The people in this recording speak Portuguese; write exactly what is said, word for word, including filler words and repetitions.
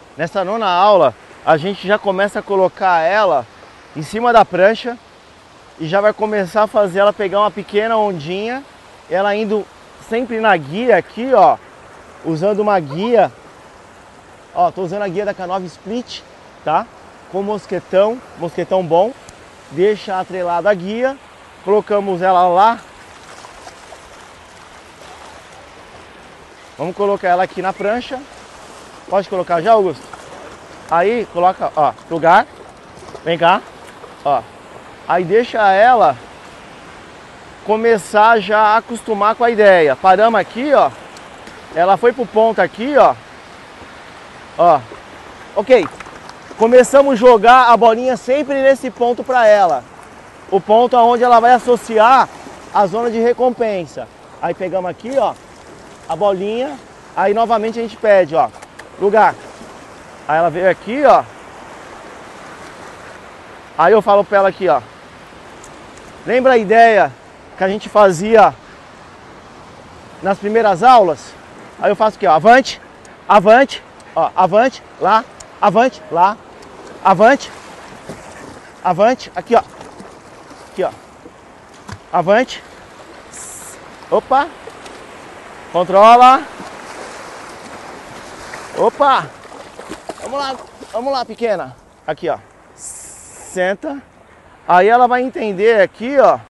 Nessa nona aula, a gente já começa a colocar ela em cima da prancha e já vai começar a fazer ela pegar uma pequena ondinha, ela indo sempre na guia aqui, ó, usando uma guia, ó, tô usando a guia da K nove Split, tá? Com mosquetão, mosquetão bom, deixa atrelado a guia, colocamos ela lá, vamos colocar ela aqui na prancha, pode colocar já, Augusto? Aí coloca, ó, lugar, vem cá, ó, aí deixa ela começar já a acostumar com a ideia. Paramos aqui, ó, ela foi pro ponto aqui, ó, ó, ok, começamos a jogar a bolinha sempre nesse ponto para ela, o ponto aonde ela vai associar a zona de recompensa. Aí pegamos aqui, ó, a bolinha, aí novamente a gente pede, ó, lugar. Aí ela veio aqui, ó. Aí eu falo pra ela aqui, ó. Lembra a ideia que a gente fazia nas primeiras aulas? Aí eu faço aqui, ó, avante, avante, ó, avante, lá, avante, lá, avante, avante, aqui, ó. Aqui, ó. Avante. Opa. Controla. Opa. Vamos lá, vamos lá, pequena. Aqui, ó. Senta. Aí ela vai entender aqui, ó.